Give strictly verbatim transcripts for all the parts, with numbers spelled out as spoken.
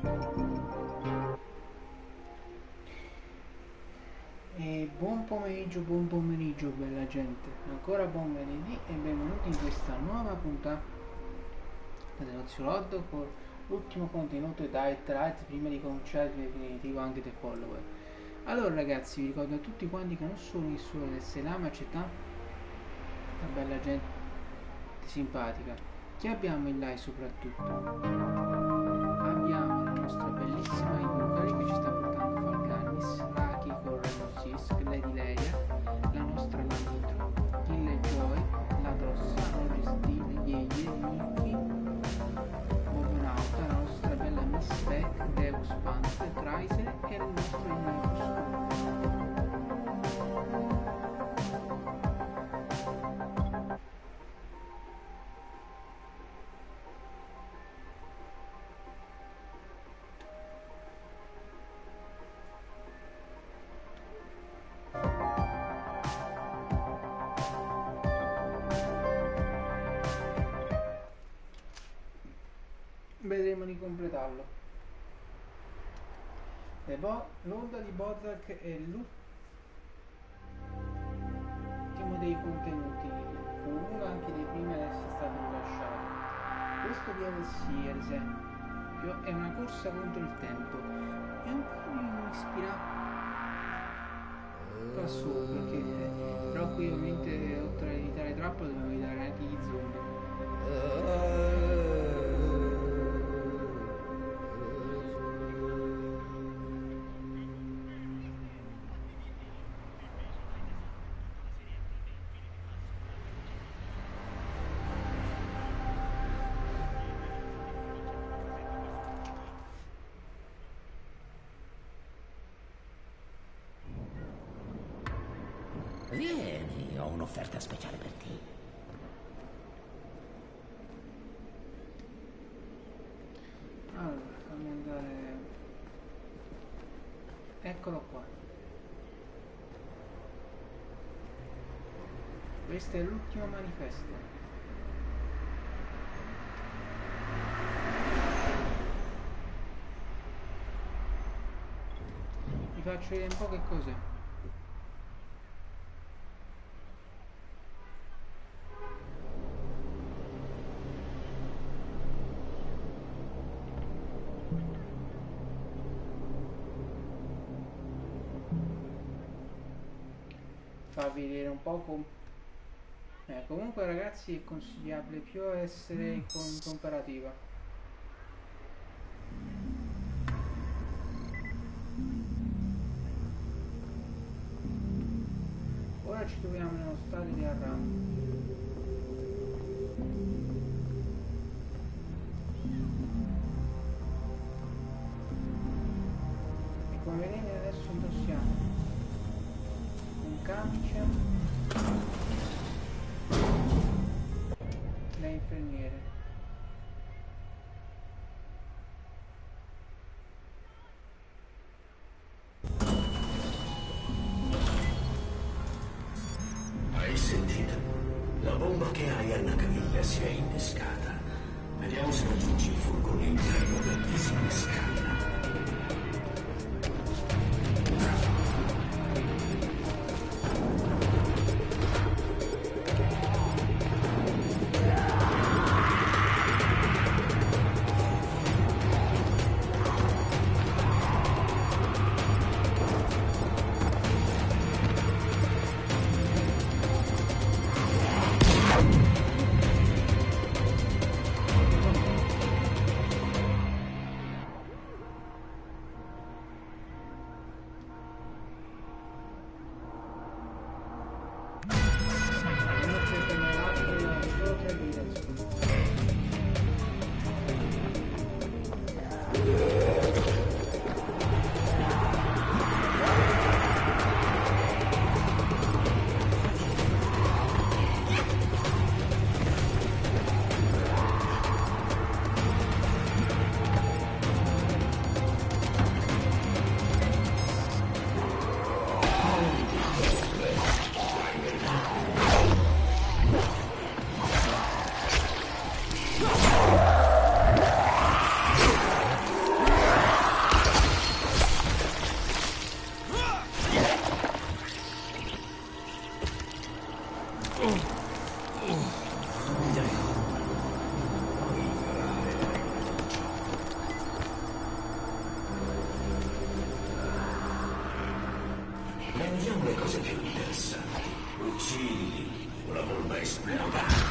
E buon pomeriggio, buon pomeriggio bella gente, ancora buon venerdì e benvenuti in questa nuova puntata dell'Ozio Lord con l'ultimo contenuto di Diet Light prima di cominciare il definitivo anche del follower. Allora ragazzi, vi ricordo a tutti quanti che non solo il sole del Selam, ma c'è tanta bella gente simpatica. Chi abbiamo in live soprattutto? Abbiamo la nostra bellissima Yukari che ci sta portando Falganis, Raki con Renosis, Lady Leia, la nostra Lanitro, Kill Joy, la Tossa, Roger Steel, Yeye, Mickey, Bobonauta, la nostra bella Miss Beck, Deus Panther, Chrysler e il nostro Ignacus. Vedremo di completarlo. L'onda di Bozak è l'ultimo dei contenuti, fu uno anche dei primi ad essere stato rilasciato. Questo D L C ad esempio è una corsa contro il tempo, è un po' ispirato qua su perché eh, però qui ovviamente oltre a evitare troppo dobbiamo evitare anche gli zombie. Vieni, ho un'offerta speciale per te. Allora, fammi andare. Eccolo qua. Questo è l'ultimo manifesto. Vi faccio vedere un po' che cos'è. Farvi vedere un po' com eh, comunque ragazzi è consigliabile più essere con comparativa. Ora ci troviamo nello stadio di Arram. E come vedete adesso indossiamo un camice, le infermiere. Hai sentito? La bomba che hai alla caviglia si è innescata. Vediamo se raggiungi il furgone interno per disinnescarla. Prendiamo le cose più interessanti. Uccidili o la bomba esploderà.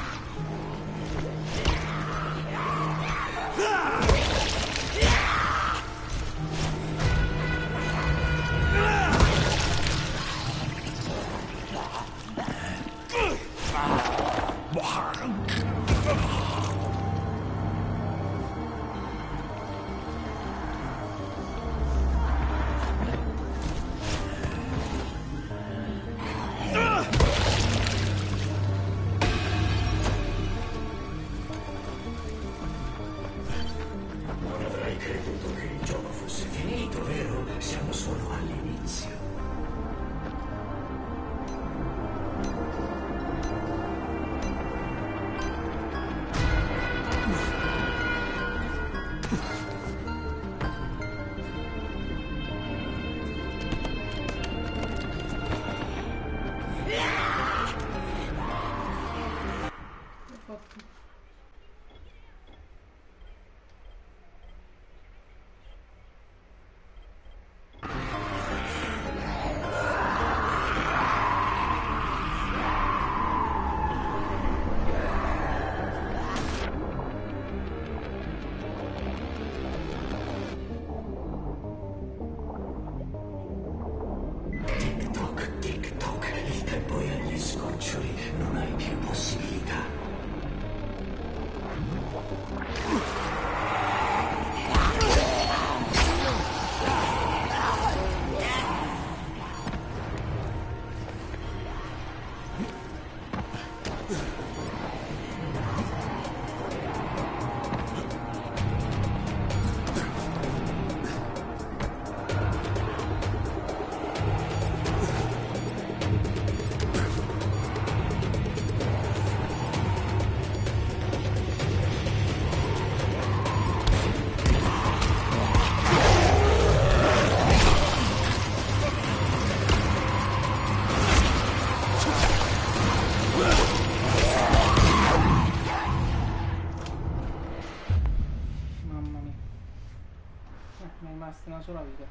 Una sola vita.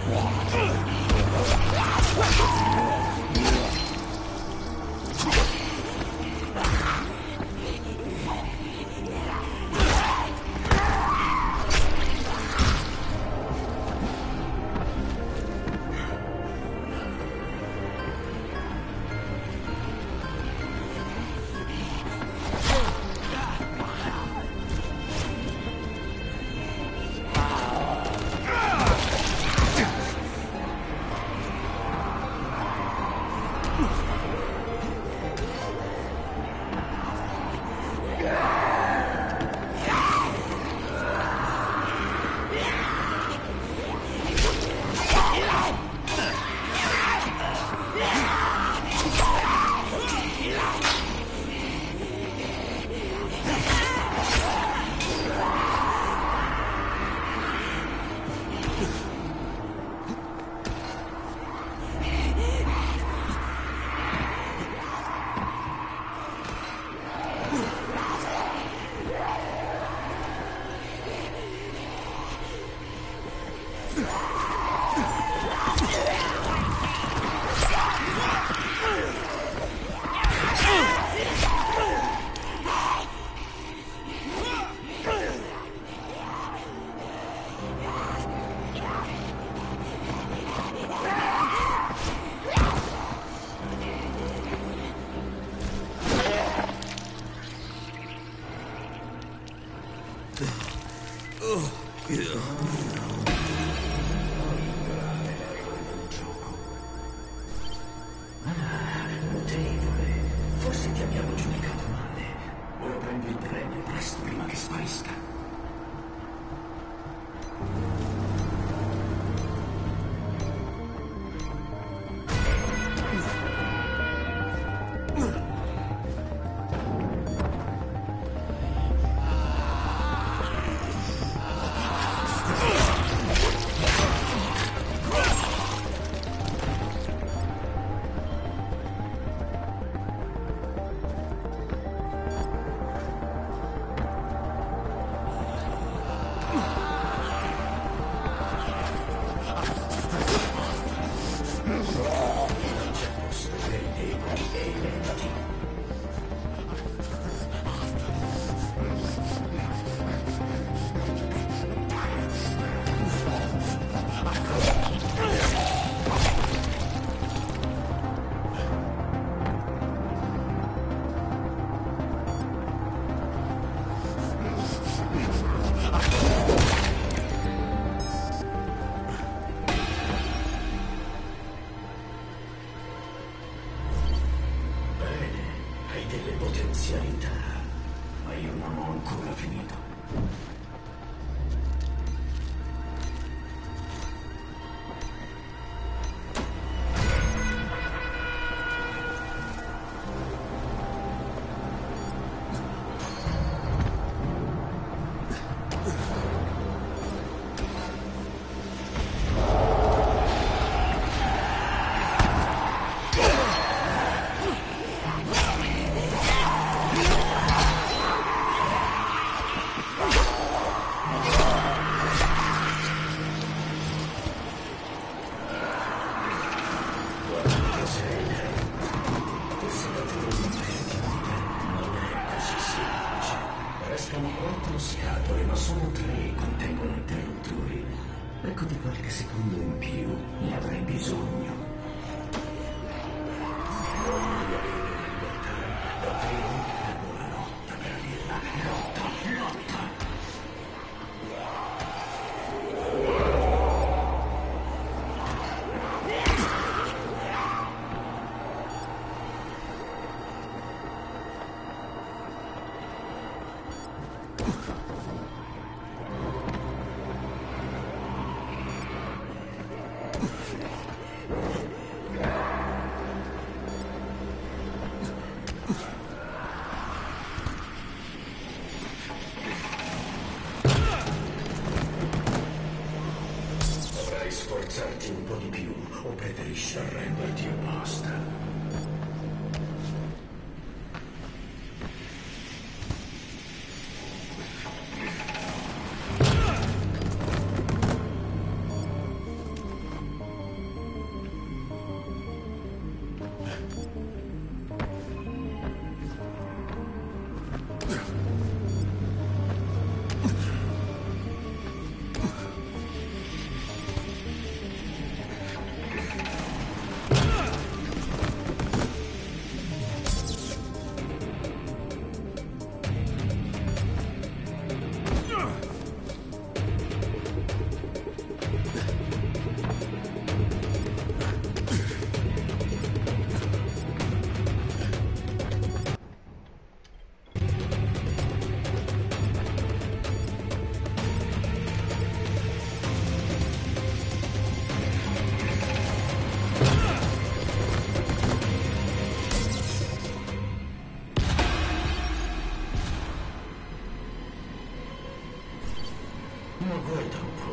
Sforzarti un po' di più o preferisci arrenderti e basta?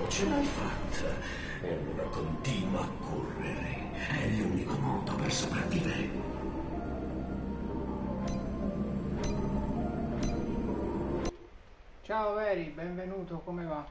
ce l'hai fatta. E allora continua a correre. È l'unico modo per sopravvivere. Ciao Veri, benvenuto, come va?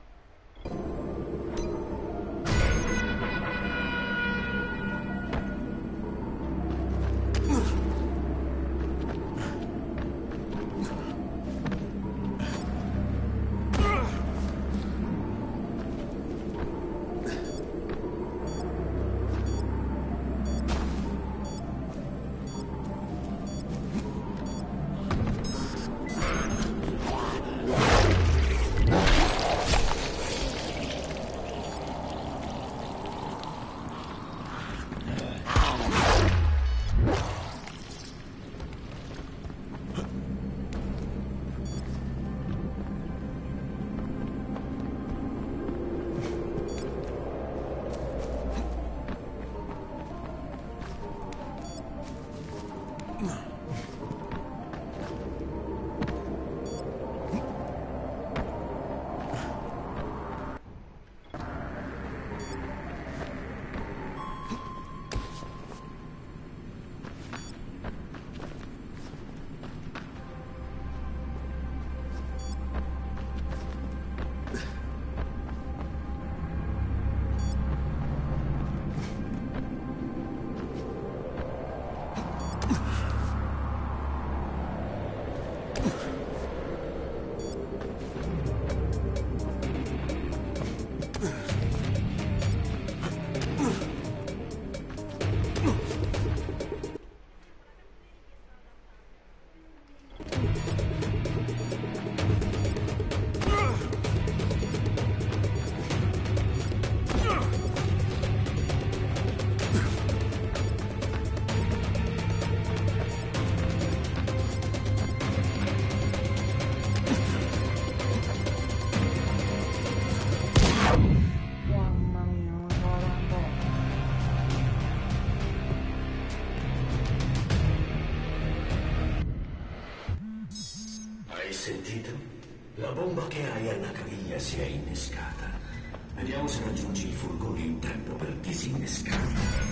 Sentito? La bomba che hai alla caviglia si è innescata. Vediamo se raggiungi il furgone in tempo per disinnescarla.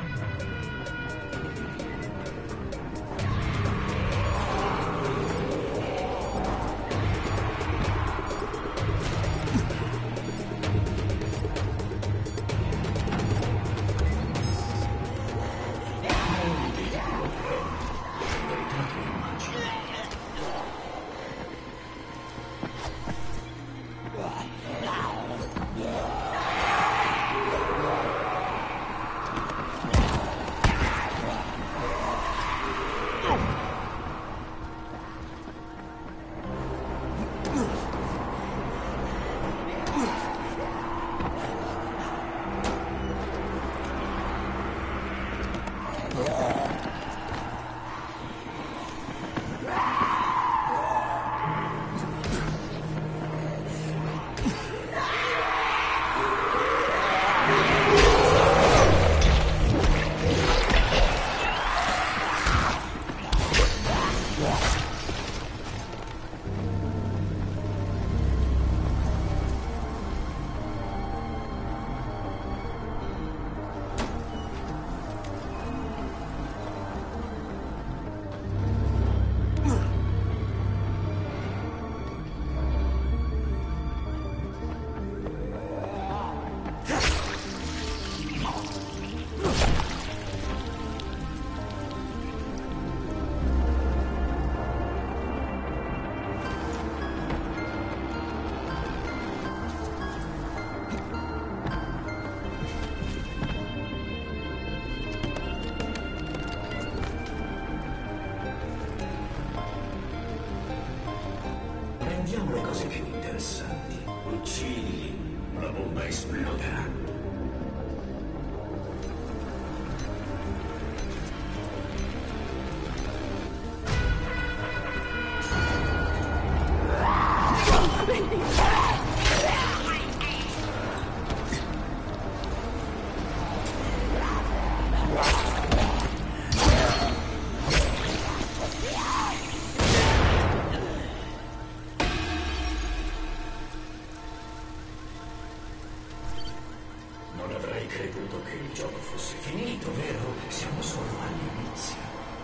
Prendiamo le cose più interessanti. Uccidili, la bomba esploderà. Hai creduto che il gioco fosse finito, vero? Siamo solo all'inizio.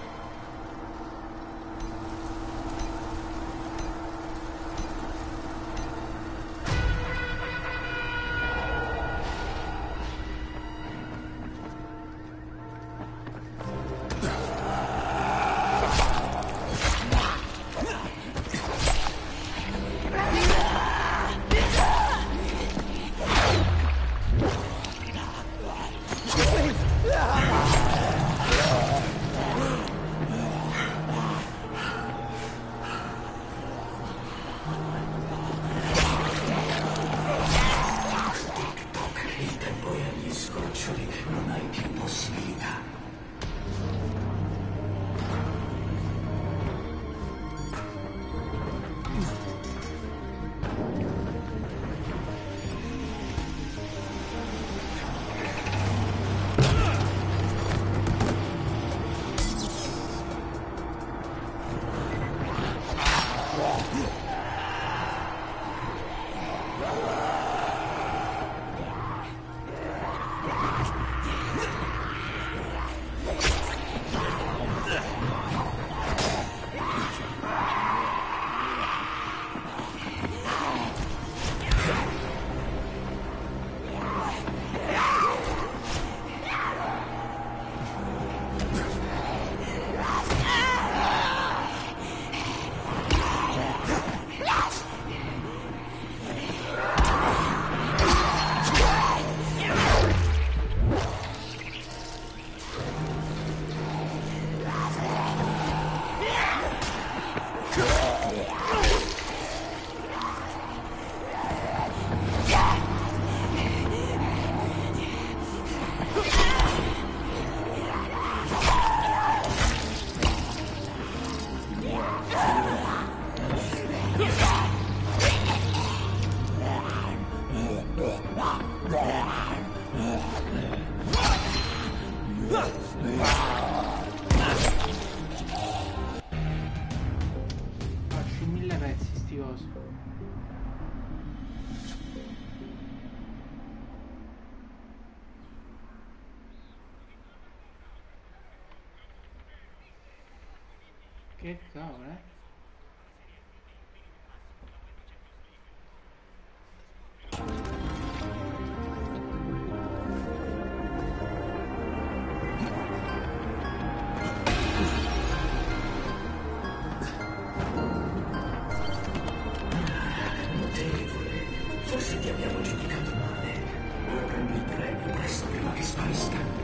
Faccio mille pezzi sti cosi. Che cavolo, eh? Forse ti abbiamo giudicato male. Ora prendi il premio presto prima che sparisca.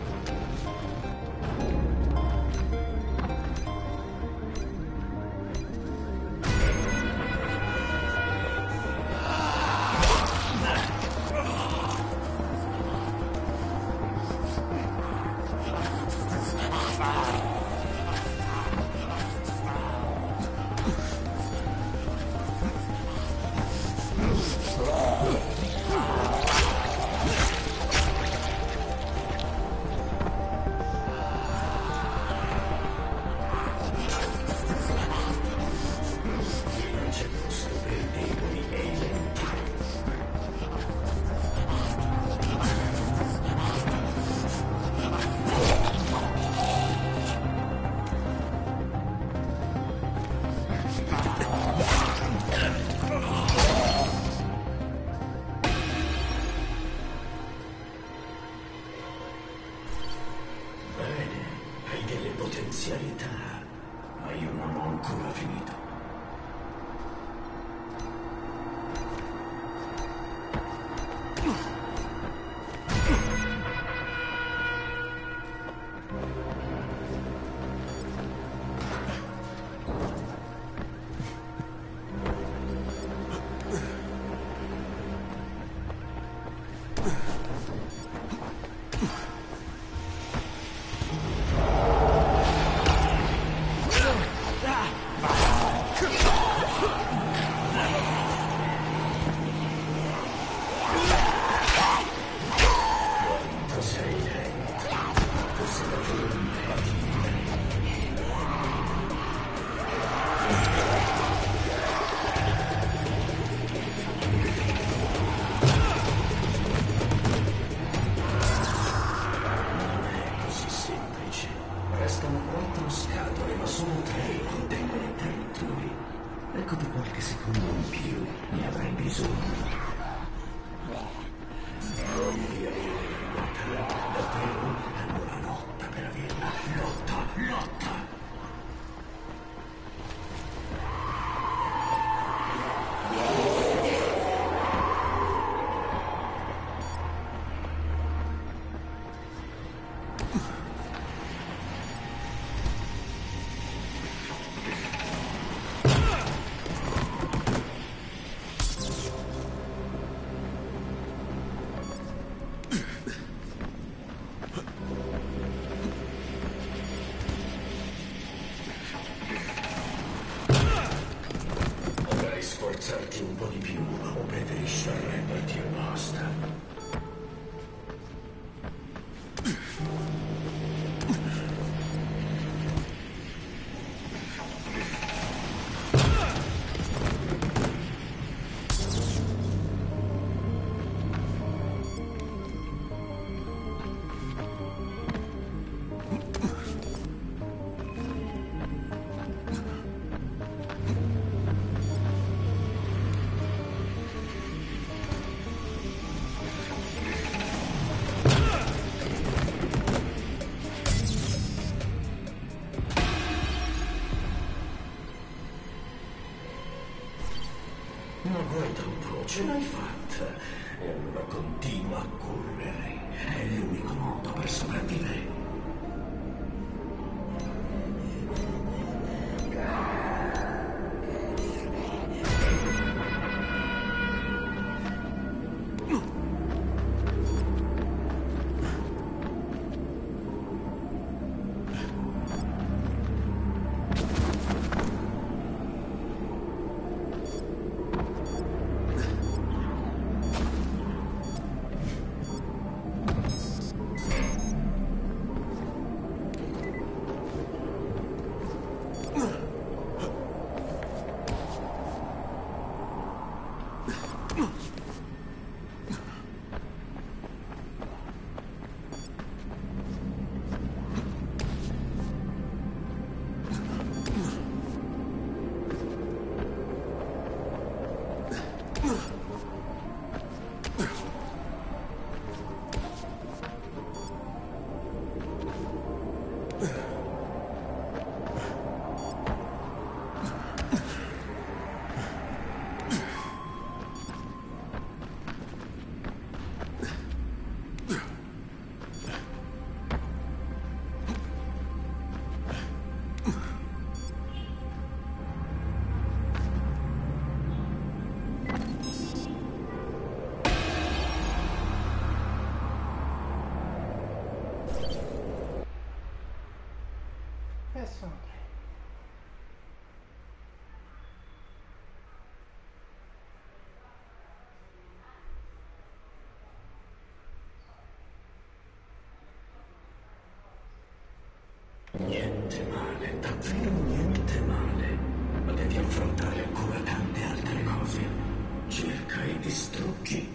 Potenzialità, ma io non ho ancora finito. Ah! ce l'hai fatta. E allora continua a correre. È l'unico modo per sopravvivere. Niente male, davvero niente male. Ma devi affrontare ancora tante altre cose. Cerca e distruggi.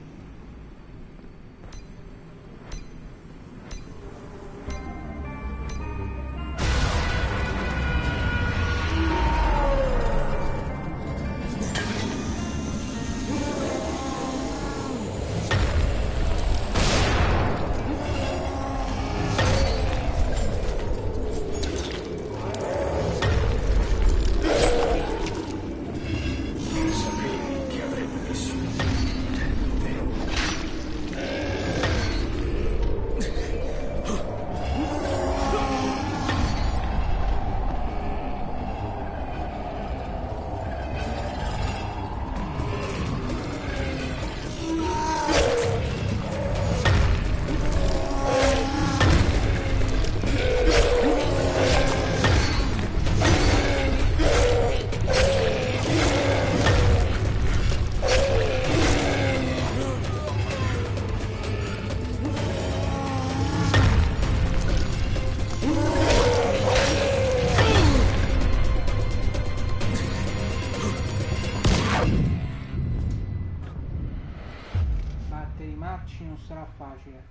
Non sarà facile.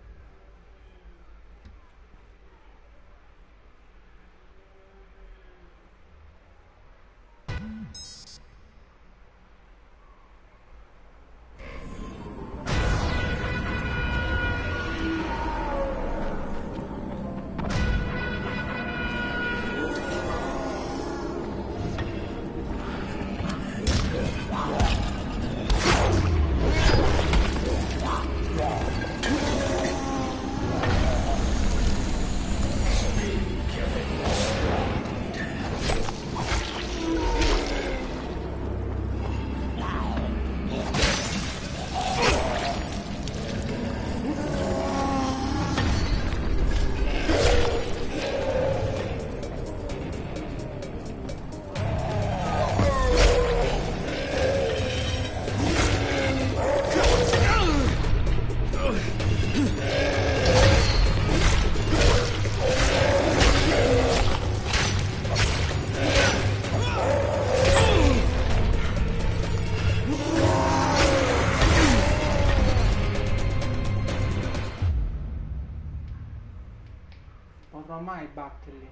Potrò mai batterli?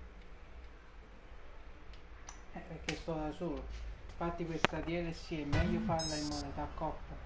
Eh, perché sto da solo. Infatti questa D L C è meglio farla in modalità coppia.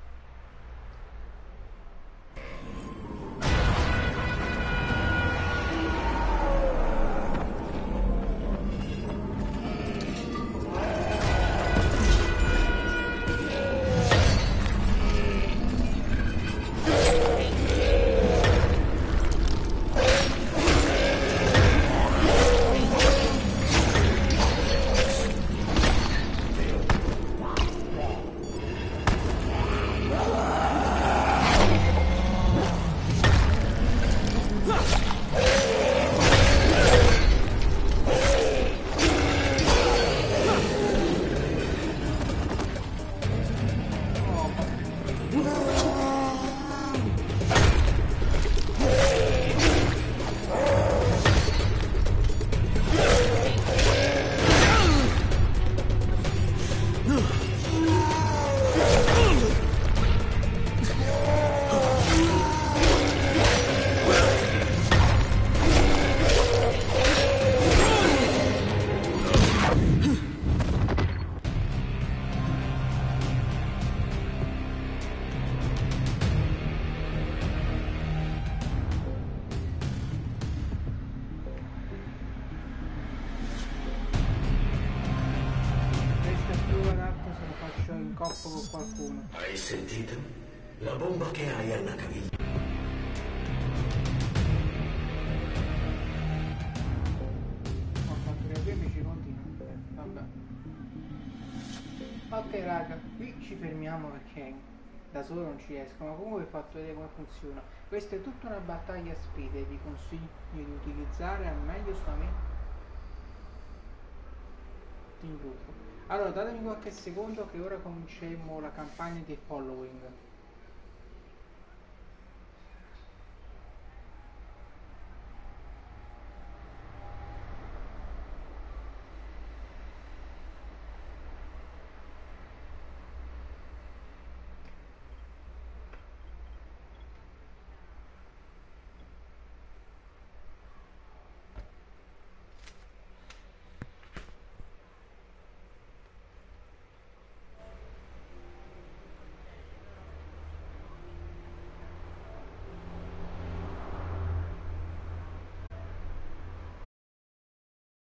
Hai sentito? La bomba che hai a Nakaville. Ho fatto che due mi ci continua. Vabbè. Ok raga, qui ci fermiamo perché da solo non ci riesco, ma comunque vi ho fatto vedere come funziona. Questa è tutta una battaglia speed e vi consiglio di utilizzare al meglio solamente in gruppo. Allora datemi qualche secondo che ora cominceremo la campagna di following.